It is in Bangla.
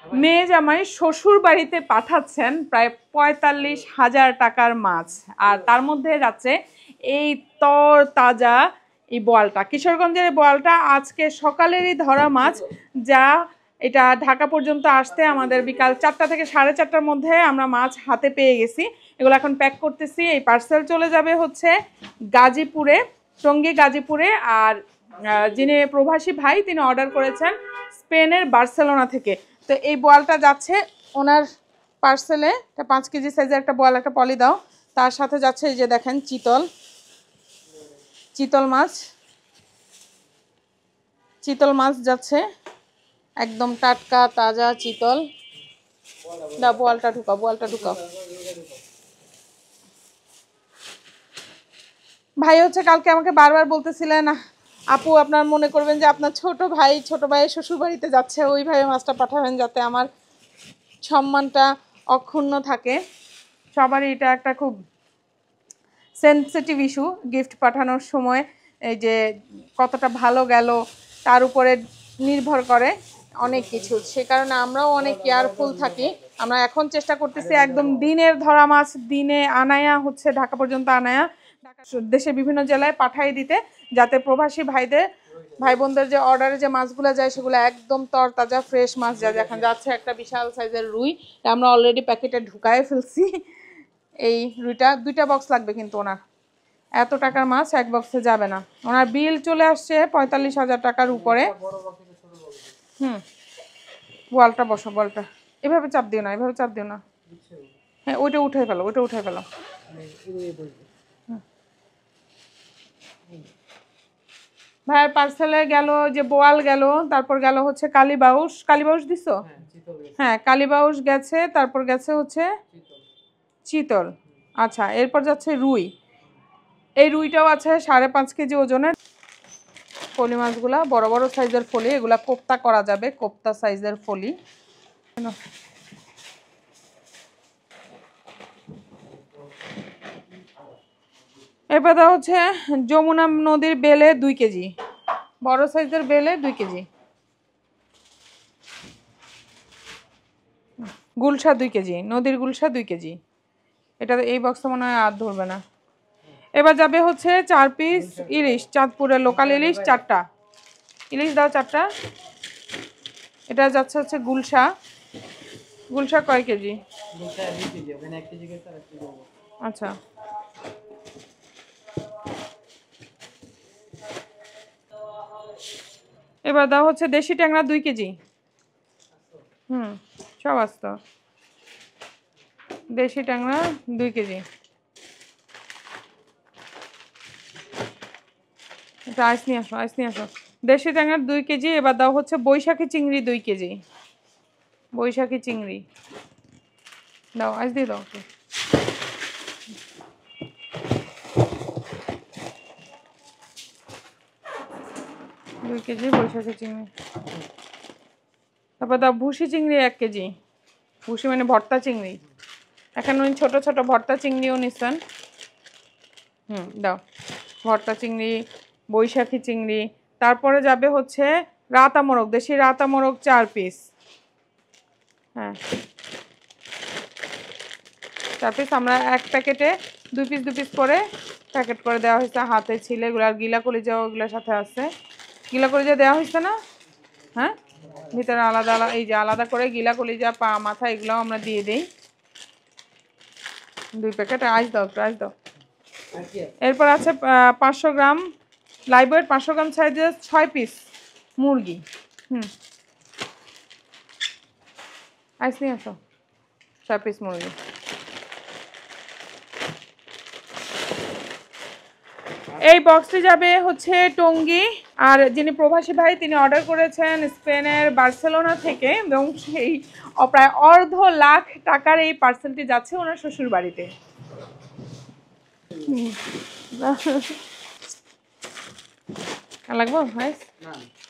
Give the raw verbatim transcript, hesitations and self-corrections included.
মেয়ে জামাই শ্বশুর বাড়িতে পাঠাচ্ছেন প্রায় পঁয়তাল্লিশ হাজার টাকার মাছ, আর তার মধ্যে যাচ্ছে এই তর তাজা এই বোয়ালটা। কিশোরগঞ্জের বোয়ালটা আজকে সকালেরই ধরা মাছ, যা এটা ঢাকা পর্যন্ত আসতে আমাদের বিকাল চারটা থেকে সাড়ে চারটার মধ্যে আমরা মাছ হাতে পেয়ে গেছি। এগুলো এখন প্যাক করতেছি। এই পার্সেল চলে যাবে হচ্ছে গাজীপুরে, টঙ্গী গাজীপুরে। আর যিনি প্রবাসী ভাই তিনি অর্ডার করেছেন স্পেনের বার্সেলোনা থেকে। তো এই বোয়ালটা যাচ্ছে ওনার পার্সেলে। এটা পাঁচ কেজি সাইজের একটা বোয়াল, একটা পলি দাও। তার সাথে যাচ্ছে এই যে দেখেন চিতল, চিতল মাছ, চিতল মাছ যাচ্ছে একদম টাটকা তাজা চিতল। দাও বোয়ালটা ঢুকাও, বোয়ালটা ঢুকাও। ভাই হচ্ছে কালকে আমাকে বারবার বলতেছিলেন, আপু আপনার মনে করবেন যে আপনার ছোট ভাই ছোট ভাইয়ের শ্বশুর বাড়িতে যাচ্ছে, ওইভাবে মাছটা পাঠাবেন যাতে আমার সম্মানটা অক্ষুণ্ণ থাকে। সবারই এটা একটা খুব সেনসিটিভ ইস্যু, গিফট পাঠানোর সময় এই যে কতটা ভালো গেল তার উপরে নির্ভর করে অনেক কিছু। সে কারণে আমরাও অনেক কেয়ারফুল থাকি। আমরা এখন চেষ্টা করতেছি একদম দিনের ধরা মাছ দিনে আনায়া হচ্ছে ঢাকা পর্যন্ত আনায়া দেশের বিভিন্ন জেলায় পাঠিয়ে দিতে, যাতে প্রবাসী ভাইদের ভাই বোনদের যে অর্ডারে যে মাছগুলো যায় সেগুলো একদম তরতাজা ফ্রেশ মাছ যায়। এখন যাচ্ছে একটা বিশাল সাইজের রুই, আমরা অলরেডি প্যাকেটে ঢুকায় ফেলছি। এই রুইটা দুইটা বক্স লাগবে, কিন্তু ওনার এত টাকার মাছ এক বক্সে যাবে না। ওনার বিল চলে আসছে পঁয়তাল্লিশ হাজার টাকার উপরে। হুম, বলটা বসো, বলটা এভাবে চাপ দিও না, এভাবে চাপ দিও না। হ্যাঁ ওইটা উঠে ফেলো, ওইটা উঠে ফেলো। ভাইয়ের পার্সেলে গেল যে বোয়াল গেল, তারপর গেল হচ্ছে কালীবাউস। কালীবাউস দিছো? হ্যাঁ কালীবাউস গেছে, তারপর গেছে হচ্ছে চিতল। আচ্ছা এরপর যাচ্ছে রুই। এই রুইটাও আছে সাড়ে পাঁচ কেজি ওজনের। ফলি মাছগুলা বড় বড় সাইজের ফলি, এগুলা কোপ্তা করা যাবে, কোপ্তা সাইজের ফলি। এরপর হচ্ছে যমুনা নদীর বেলে দুই কেজি, বড় সাইজের বেলে দুই কেজি। গুলশা দুই কেজি, নদীর গুলশা দুই কেজি। এটা এই বক্সে মনে হয় আর ধরবে না। এবার যাবে হচ্ছে চার পিস ইলিশ, চাঁদপুরের লোকাল ইলিশ চারটা। ইলিশ দাও চারটা। এটা যাচ্ছে হচ্ছে গুলশা। গুলশা কয় কেজি? আচ্ছা এবার দাও হচ্ছে দেশি ট্যাংরা দুই কেজি। হুম সব আসত। দেশি ট্যাংরা দুই কেজি। এটা আইস নিয়ে আসো, আইস নিয়ে আসো। দেশি ট্যাংরা দুই কেজি। এবার দাও হচ্ছে বৈশাখী চিংড়ি দুই কেজি। বৈশাখী চিংড়ি দাও, আইস দিয়ে দাও। দুই কেজি বৈশাখী চিংড়ি। তারপর দাও ভুসি চিংড়ি এক কেজি। ভুসি মানে ভর্তা চিংড়ি। এখন উনি ছোটো ছোটো ভর্তা চিংড়িও নিচ্ছেন। হুম দাও ভর্তা চিংড়ি, বৈশাখী চিংড়ি। তারপরে যাবে হচ্ছে রাতা মোরগ, দেশি রাতা মোরগ চার পিস। হ্যাঁ চার পিস। আমরা এক প্যাকেটে দুই পিস দুই পিস করে প্যাকেট করে দেওয়া হয়েছে হাতে ছিলে। এগুলো আর গিলা কলিজা ওগুলোর সাথে আছে। গিলা কলিজা দেওয়া হয়েছে না? হ্যাঁ ভিতরে আলাদা আলাদা, এই যে আলাদা করে গিলা কলিজা পা মাথা এগুলোও আমরা দিয়ে দিই। দুই প্যাকেট আইস দাও, একটু আইস দাও। এরপর আছে পাঁচশো গ্রাম লাইভ ওয়েট, পাঁচশো গ্রাম সাইজের ছয় পিস মুরগি। হুম আইস নিয়ে আসো, ছয় পিস মুরগি। এই বক্সটি যাবে হচ্ছে টঙ্গী। আর যিনি প্রবাসী ভাই তিনি অর্ডার করেছেন স্পেনের বার্সেলোনা থেকে, এবং সেই প্রায় অর্ধ লাখ টাকার এই পার্সেলটি যাচ্ছে ওনার শ্বশুর বাড়িতে। লাগবো ভাই?